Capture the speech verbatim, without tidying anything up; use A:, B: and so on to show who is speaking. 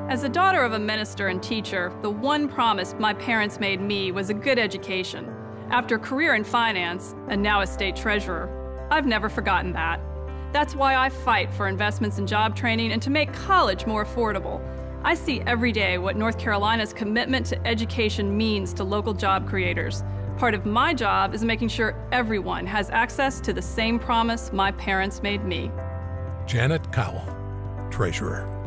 A: As the daughter of a minister and teacher, the one promise my parents made me was a good education. After a career in finance, and now as state treasurer, I've never forgotten that. That's why I fight for investments in job training and to make college more affordable. I see every day what North Carolina's commitment to education means to local job creators. Part of my job is making sure everyone has access to the same promise my parents made me.
B: Janet Cowell, Treasurer.